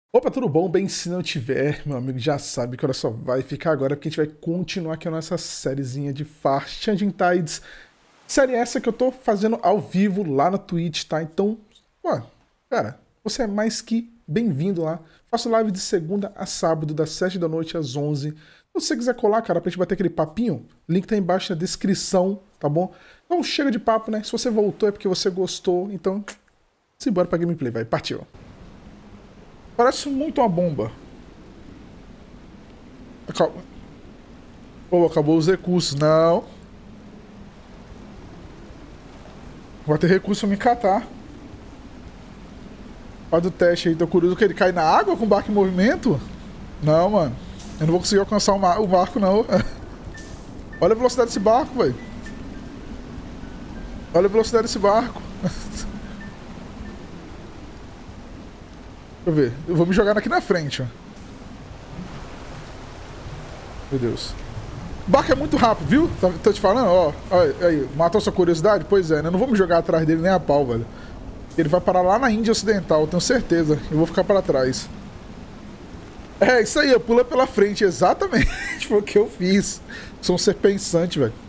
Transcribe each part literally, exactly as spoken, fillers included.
Opa, tudo bom? Bem, se não tiver, meu amigo já sabe que ela só vai ficar agora porque a gente vai continuar aqui a nossa sériezinha de Far Changing Tides. Série essa que eu tô fazendo ao vivo lá na Twitch, tá? Então, pô, cara, você é mais que bem-vindo lá. Faço live de segunda a sábado, das sete da noite às onze. Se você quiser colar, cara, pra gente bater aquele papinho, link tá aí embaixo na descrição, tá bom? Então chega de papo, né? Se você voltou é porque você gostou, então simbora pra gameplay, vai, partiu. Parece muito uma bomba. Acabou. Pô, acabou os recursos. Não. Vai ter recurso pra me catar. Faz o teste aí. Tô curioso que ele cai na água com o barco em movimento? Não, mano. Eu não vou conseguir alcançar o, mar... o barco, não. Olha a velocidade desse barco, velho. Olha a velocidade desse barco. Deixa eu ver. Eu vou me jogar aqui na frente, ó. Meu Deus. O barco é muito rápido, viu? Tá, tô te falando, ó. Aí, aí, matou sua curiosidade? Pois é, né? Eu não vou me jogar atrás dele nem a pau, velho. Ele vai parar lá na Índia Ocidental, eu tenho certeza. Eu vou ficar para trás. É, isso aí, pula pela frente, exatamente. Foi o que eu fiz. Sou um ser pensante, velho.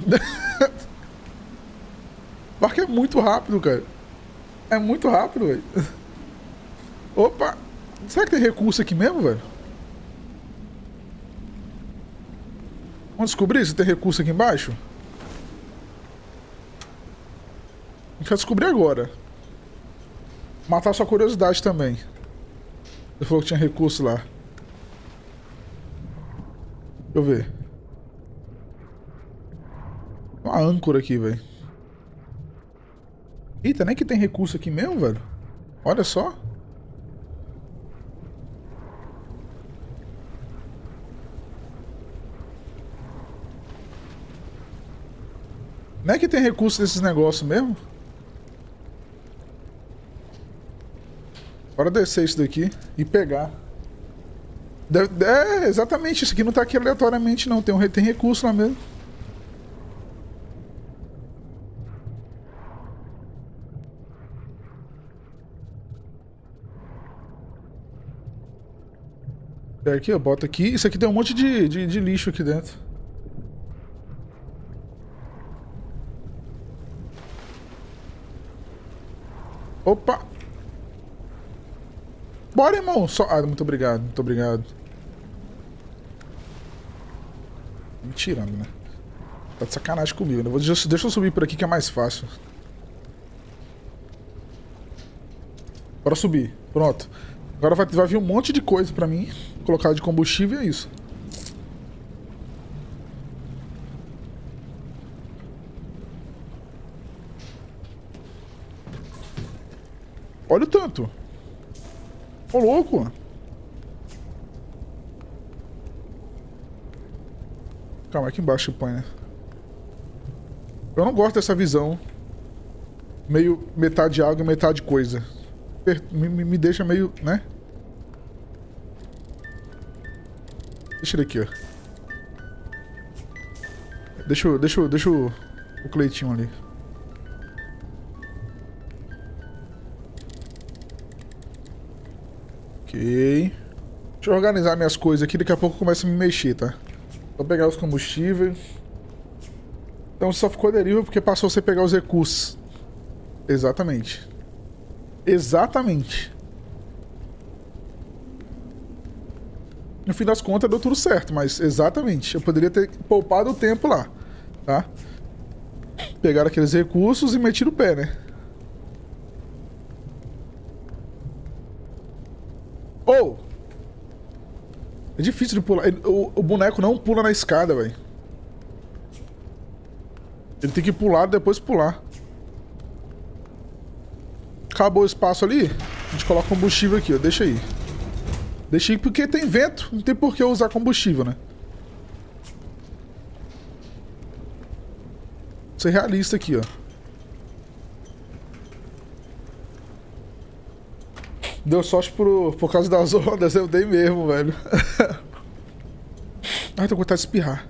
O barco é muito rápido, cara. É muito rápido, velho. Opa! Será que tem recurso aqui mesmo, velho? Vamos descobrir se tem recurso aqui embaixo? A gente vai descobrir agora. Matar sua curiosidade também. Você falou que tinha recurso lá. Deixa eu ver. Tem uma âncora aqui, velho. Eita, nem que tem recurso aqui mesmo, velho. Olha só. Não é que tem recurso desses negócios mesmo? Bora descer isso daqui e pegar. Deve, é, exatamente. Isso aqui não tá aqui aleatoriamente, não. Tem, um, tem recurso lá mesmo. Pega aqui, ó. Bota aqui. Isso aqui tem um monte de, de, de lixo aqui dentro. Opa! Bora, irmão! Só... Ah, muito obrigado, muito obrigado. Me tirando, né? Tá de sacanagem comigo, né? Vou, deixa, deixa eu subir por aqui que é mais fácil. Bora subir. Pronto. Agora vai, vai vir um monte de coisa pra mim. Colocar de combustível e é isso. Olha o tanto. Ô, louco. Calma, aqui embaixo põe, né? Eu não gosto dessa visão. Meio metade água e metade coisa. Me, me deixa meio, né? Deixa ele aqui, ó. Deixa, eu, deixa, eu, deixa eu, o Cleitinho ali. Ok. Deixa eu organizar minhas coisas aqui, daqui a pouco eu começo a me mexer, tá? Vou pegar os combustíveis. Então só ficou a deriva porque passou você pegar os recursos. Exatamente. Exatamente. No fim das contas deu tudo certo, mas exatamente. Eu poderia ter poupado o tempo lá, tá? Pegaram aqueles recursos e metido o pé, né? Ou! Oh! É difícil de pular. O, o boneco não pula na escada, velho. Ele tem que pular e depois pular. Acabou o espaço ali. A gente coloca combustível aqui, ó. Deixa aí. Deixa aí porque tem vento. Não tem por que eu usar combustível, né? Vou ser realista aqui, ó. Deu sorte por, por causa das ondas. Eu dei mesmo, velho. Ai, tô com vontade de espirrar.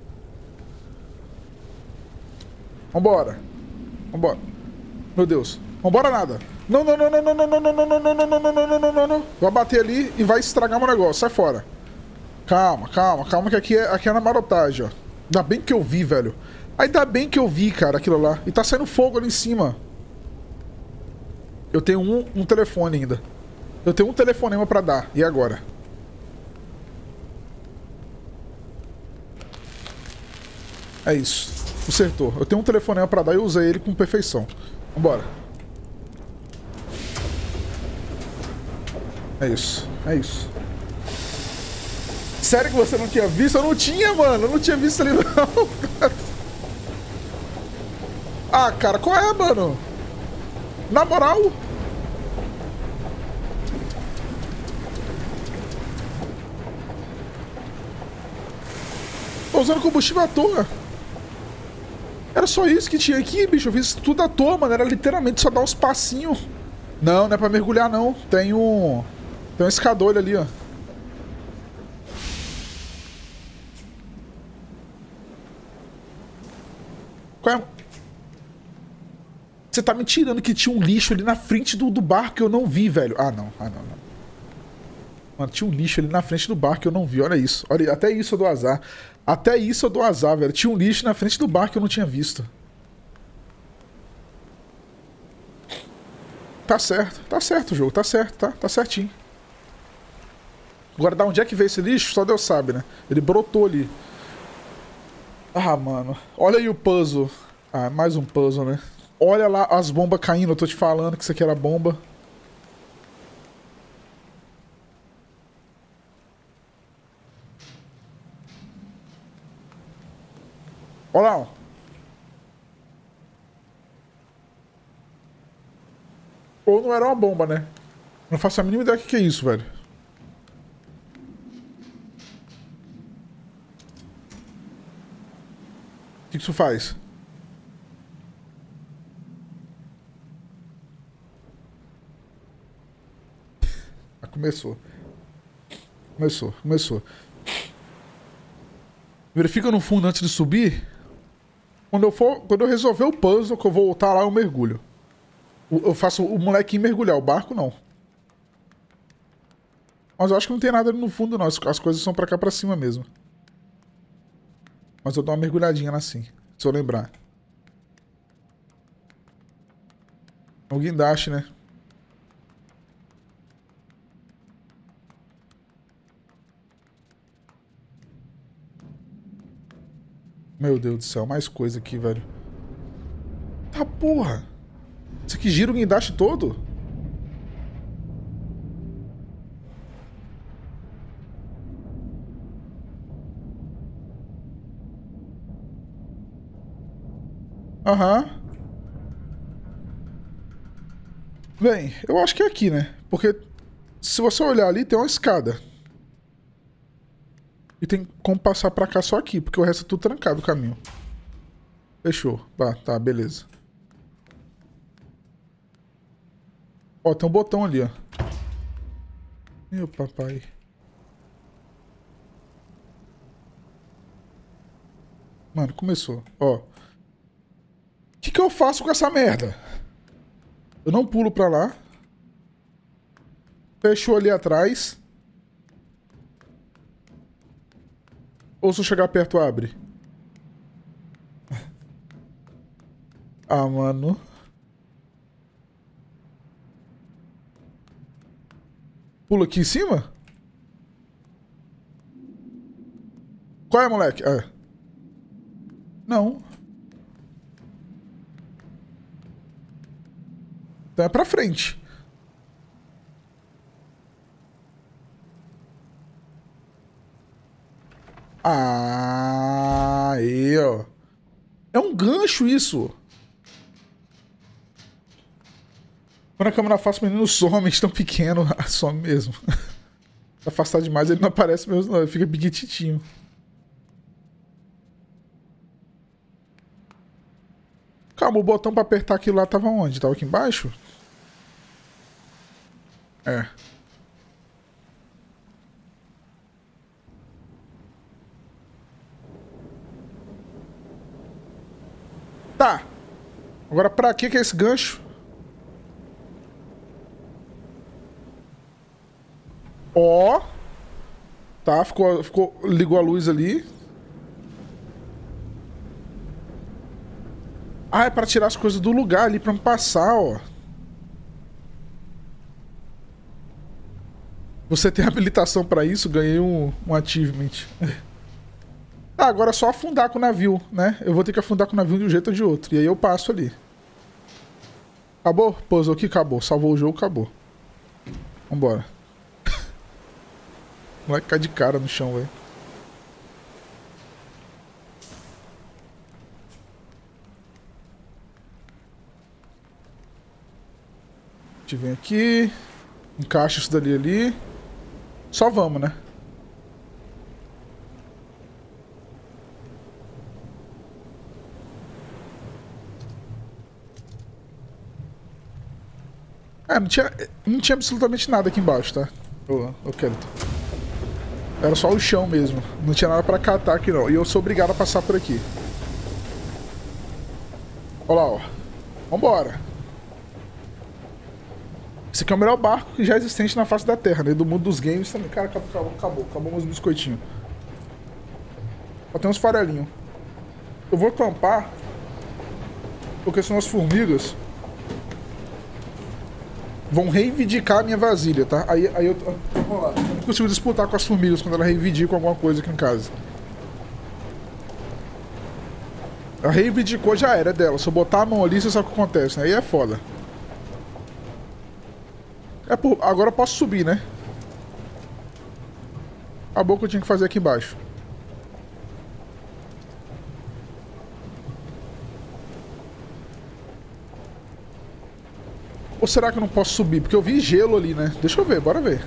Vambora. Vambora. Meu Deus. Vambora nada. Não, não, não, não, não, não, não, não, não, não, não, não, não, não, não, não, não, não. Vai bater ali e vai estragar meu negócio. Sai fora. Calma, calma, calma que aqui é, aqui é na marotagem, ó. Ainda bem que eu vi, velho. Ainda bem que eu vi, cara, aquilo lá. E tá saindo fogo ali em cima. Eu tenho um, um telefone ainda. Eu tenho um telefonema pra dar. E agora? É isso. Acertou. Eu tenho um telefonema pra dar e eu usei ele com perfeição. Vambora. É isso. É isso. Sério que você não tinha visto? Eu não tinha, mano. Eu não tinha visto ali, não. Ah, cara, qual é, mano? Na moral? Tô usando combustível à toa. Era só isso que tinha aqui, bicho. Eu fiz tudo à toa, mano. Era literalmente só dar uns passinhos. Não, não é pra mergulhar, não. Tem um... Tem um escadolho ali, ó. Qual é? Você tá me tirando que tinha um lixo ali na frente do, do barco que eu não vi, velho. Ah, não. Ah, não, não. Mano, tinha um lixo ali na frente do barco que eu não vi. Olha isso. Olha, até isso eu dou azar. Até isso eu dou azar, velho. Tinha um lixo na frente do barco que eu não tinha visto. Tá certo. Tá certo o jogo. Tá certo, tá? Tá certinho. Agora, da onde é que veio esse lixo? Só Deus sabe, né? Ele brotou ali. Ah, mano. Olha aí o puzzle. Ah, mais um puzzle, né? Olha lá as bombas caindo. Eu tô te falando que isso aqui era bomba. Olha lá, ó. Ou não era uma bomba, né? Não faço a mínima ideia do que é isso, velho. O que isso faz? Ah, começou. Começou, começou. Verifica no fundo antes de subir. Quando eu for, quando eu resolver o puzzle, que eu vou voltar lá, eu mergulho. Eu faço o molequinho mergulhar, o barco não. Mas eu acho que não tem nada ali no fundo, não. As, as coisas são pra cá pra cima mesmo. Mas eu dou uma mergulhadinha assim, se eu lembrar. É um guindaste, né? Meu Deus do céu, mais coisa aqui, velho. Tá porra! Isso aqui gira o guindaste todo? Aham. Bem, eu acho que é aqui, né? Porque se você olhar ali, tem uma escada. E tem como passar pra cá só aqui, porque o resto é tudo trancado o caminho. Fechou. Tá, tá, beleza. Ó, tem um botão ali, ó. Meu papai. Mano, começou. Ó. O que que eu faço com essa merda? Eu não pulo pra lá. Fechou ali atrás. Ou se eu chegar perto, abre? Ah, mano. Pula aqui em cima? Qual é, moleque? Ah. Não. Então é pra frente. Ah, aí, ó. É um gancho isso. Quando a câmera afasta, o menino some, tão pequeno, some mesmo. Se afastar demais, ele não aparece mesmo, não. Ele fica pequititinho. Calma, o botão pra apertar aquilo lá tava onde? Tava aqui embaixo? É. Tá. Agora pra que que é esse gancho? Ó. Tá, ficou, ficou... Ligou a luz ali. Ah, é pra tirar as coisas do lugar ali, pra me passar, ó. Você tem habilitação pra isso? Ganhei um, um achievement. Ah, agora é só afundar com o navio, né? Eu vou ter que afundar com o navio de um jeito ou de outro. E aí eu passo ali. Acabou? Pousou aqui, acabou. Salvou o jogo, acabou. Vambora. O moleque cai de cara no chão, velho. A gente vem aqui. Encaixa isso dali ali. Só vamos, né? É, não tinha, não tinha absolutamente nada aqui embaixo, tá? Ô, ô Kelito. Era só o chão mesmo. Não tinha nada pra catar aqui, não. E eu sou obrigado a passar por aqui. Olha lá, ó. Vambora. Esse aqui é o melhor barco que já existente na face da Terra, né? Do mundo dos games também. Cara, acabou, acabou, acabou. Acabou meus biscoitinhos. Só tem uns farelinhos. Eu vou acampar. Porque senão as formigas vão reivindicar a minha vasilha, tá? Aí, aí eu, vamos lá. Eu não consigo disputar com as formigas quando ela reivindicam alguma coisa aqui em casa. Ela reivindicou, já era dela. Se eu botar a mão ali, você sabe o que acontece, né? Aí é foda. É por... Agora eu posso subir, né? Acabou o que eu tinha que fazer aqui embaixo. Ou será que eu não posso subir? Porque eu vi gelo ali, né? Deixa eu ver, bora ver.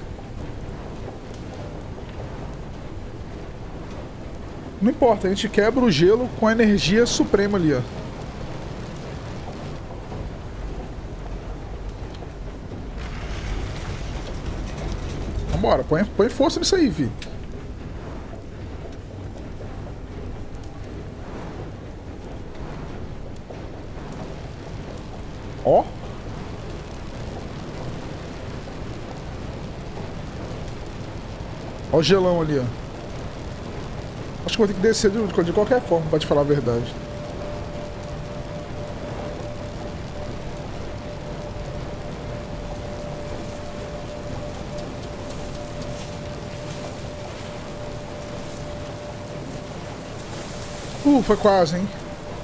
Não importa, a gente quebra o gelo com a energia suprema ali, ó. Vambora, põe, põe força nisso aí, fi. Ó. Ó o gelão ali, ó. Acho que vou ter que descer de, de qualquer forma, pra te falar a verdade. Uh, foi quase, hein?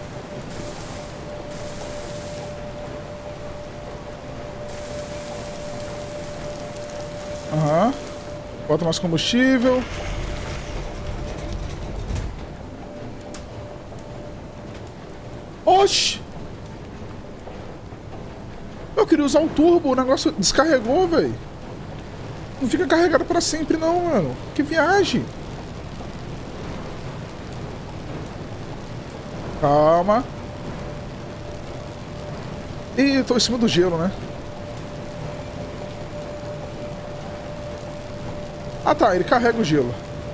Aham. Bota nosso combustível. Oxi! Eu queria usar o turbo, o negócio descarregou, velho. Não fica carregado pra sempre não, mano. Que viagem. Calma. Ih, eu tô em cima do gelo, né? Ah tá, ele carrega o gelo.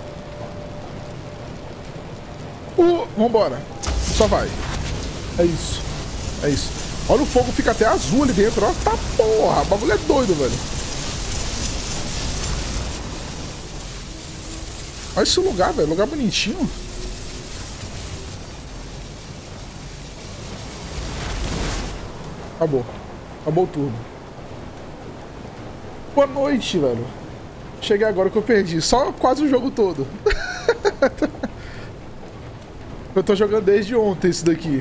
Uh, vambora. Só vai. É isso. É isso. Olha o fogo, fica até azul ali dentro, ó. Tá porra, o bagulho é doido, velho. Olha esse lugar, velho. Lugar bonitinho. Acabou. Acabou o turno. Boa noite, velho. Cheguei agora que eu perdi. Só quase o jogo todo. Eu tô jogando desde ontem isso daqui.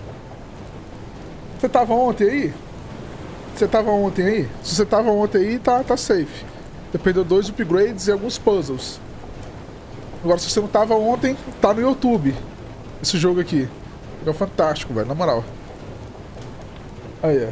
Você tava ontem aí? Você tava ontem aí? Se você tava ontem aí, tá, tá safe. Você perdeu dois upgrades e alguns puzzles. Agora, se você não tava ontem, tá no YouTube. Esse jogo aqui. É fantástico, velho. Na moral. Aí,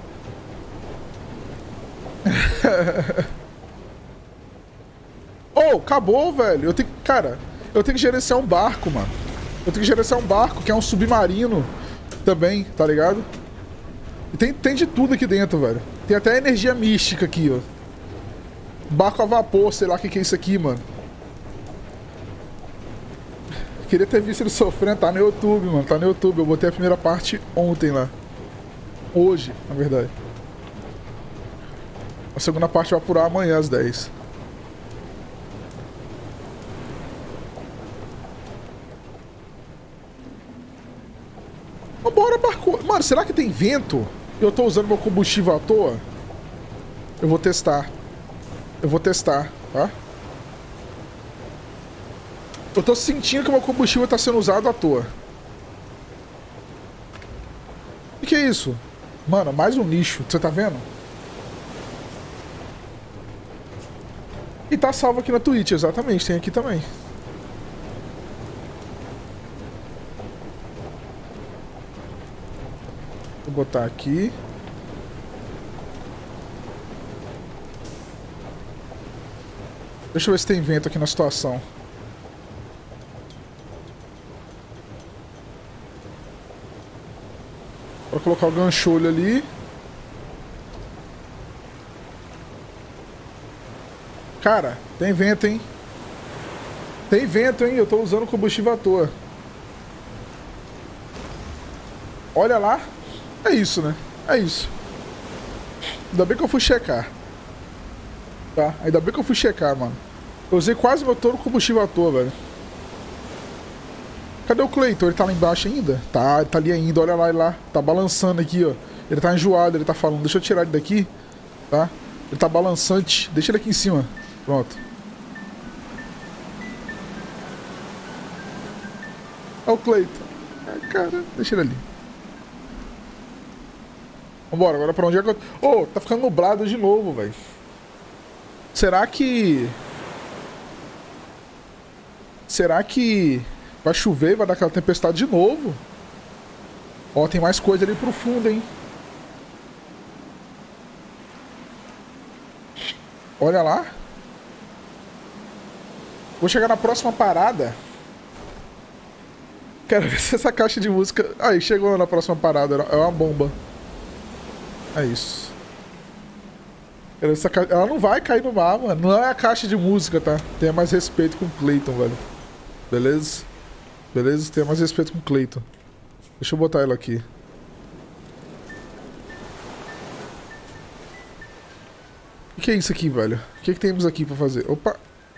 ó. Oh, acabou, velho. Eu tenho que... Cara, eu tenho que gerenciar um barco, mano. Eu tenho que gerenciar um barco, que é um submarino também, tá ligado? E tem, tem de tudo aqui dentro, velho. Tem até energia mística aqui, ó. Barco a vapor, sei lá o que, que é isso aqui, mano. Queria ter visto ele sofrendo. Tá no YouTube, mano. Tá no YouTube. Eu botei a primeira parte ontem lá. Hoje, na verdade. A segunda parte vai apurar amanhã às dez. Mano, será que tem vento? Eu tô usando meu combustível à toa? Eu vou testar. Eu vou testar, tá? Eu tô sentindo que o meu combustível tá sendo usado à toa. O que é isso? Mano, mais um lixo. Você tá vendo? E tá salvo aqui na Twitch, exatamente. Tem aqui também. Vou botar aqui. Deixa eu ver se tem vento aqui na situação. Vou colocar o gancholho ali. Cara, tem vento, hein? Tem vento, hein? Eu tô usando combustível à toa. Olha lá. É isso, né? É isso. Ainda bem que eu fui checar. Tá? Ainda bem que eu fui checar, mano. Eu usei quase meu todo combustível à toa, velho. Cadê o Cleiton? Ele tá lá embaixo ainda? Tá, ele tá ali ainda. Olha lá, ele lá. Tá balançando aqui, ó. Ele tá enjoado, ele tá falando. Deixa eu tirar ele daqui. Tá? Ele tá balançante. Deixa ele aqui em cima. Pronto. Olha o Cleiton. Ah, cara, deixa ele ali. Vambora, agora pra onde é que eu... Ô, oh, tá ficando nublado de novo, velho. Será que... Será que... Vai chover, vai dar aquela tempestade de novo? Ó, tem mais coisa ali pro fundo, hein? Olha lá. Vou chegar na próxima parada. Quero ver se essa caixa de música... Aí, chegou na próxima parada. É uma bomba. É isso. Essa ca... Ela não vai cair no mar, mano. Não é a caixa de música, tá? Tenha mais respeito com o Cleiton, velho. Beleza? Beleza? Tenha mais respeito com o Cleiton. Deixa eu botar ela aqui. O que é isso aqui, velho? O que, que temos aqui pra fazer? Opa!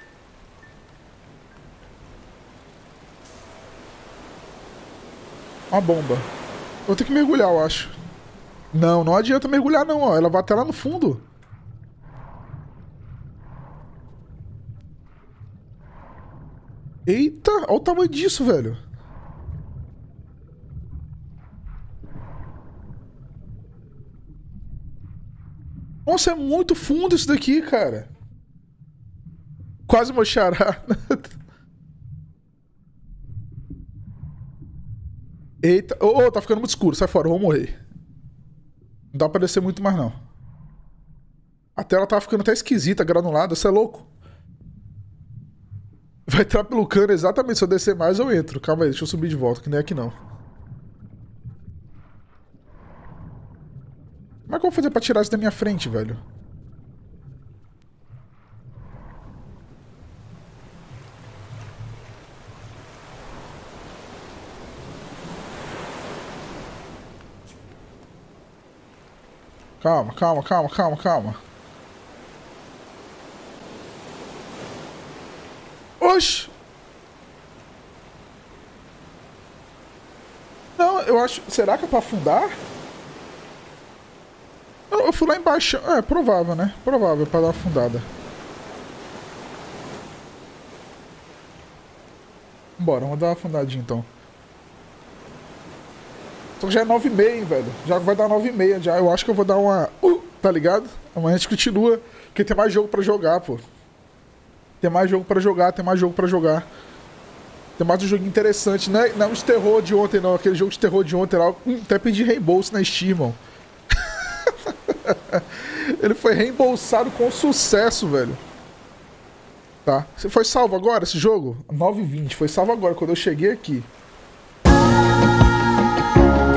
Uma bomba. Vou ter que mergulhar, eu acho. Não, não adianta mergulhar não, ó. Ela vai até lá no fundo. Eita, olha o tamanho disso, velho. Nossa, é muito fundo isso daqui, cara. Quase meu xará. Eita, ô, oh, oh, tá ficando muito escuro. Sai fora, eu vou morrer. Não dá pra descer muito mais, não. A tela tá ficando até esquisita, granulada. Você é louco? Vai entrar pelo cano exatamente. Se eu descer mais, eu entro. Calma aí, deixa eu subir de volta, que nem aqui não. Como é que eu vou fazer pra tirar isso da minha frente, velho? Calma, calma, calma, calma, calma. Oxi! Não, eu acho... Será que é pra afundar? Eu, eu fui lá embaixo. É, provável, né? Provável pra dar uma afundada. Bora, vamos dar uma afundadinha então. Só que já é nove e meia, velho. Já vai dar nove e meia já. Eu acho que eu vou dar uma... Uh, tá ligado? Amanhã a gente continua. Porque tem mais jogo pra jogar, pô. Tem mais jogo pra jogar, tem mais jogo pra jogar. Tem mais um jogo interessante. Não é, não é um de terror de ontem, não. Aquele jogo de terror de ontem lá. Hum, até pedi reembolso na Steam, irmão. Ele foi reembolsado com sucesso, velho. Tá. Você foi salvo agora esse jogo? nove e vinte. Foi salvo agora, quando eu cheguei aqui.